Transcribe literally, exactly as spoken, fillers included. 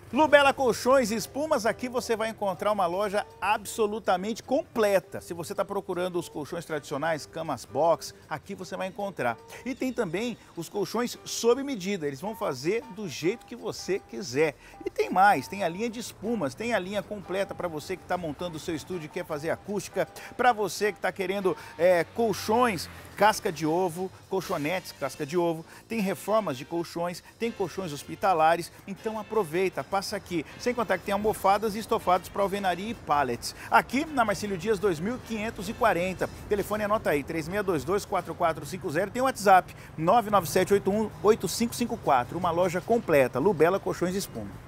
Lubela Colchões e Espumas, aqui você vai encontrar uma loja absolutamente completa. Se você está procurando os colchões tradicionais, camas box, aqui você vai encontrar. E tem também os colchões sob medida, eles vão fazer do jeito que você quiser. E tem mais, tem a linha de espumas, tem a linha completa para você que está montando o seu estúdio e quer fazer acústica, para você que está querendo é, colchões, casca de ovo, colchonetes, casca de ovo, tem reformas de colchões, tem colchões hospitalares, então aproveita, passa aqui. Sem contar que tem almofadas e estofados para alvenaria e pallets. Aqui na Marcílio Dias dois mil quinhentos e quarenta. Telefone anota aí, três seis dois dois, quatro quatro cinco zero. Tem o WhatsApp, nove nove sete oito um oito cinco cinco quatro. Uma loja completa, Lubela Colchões e Espuma.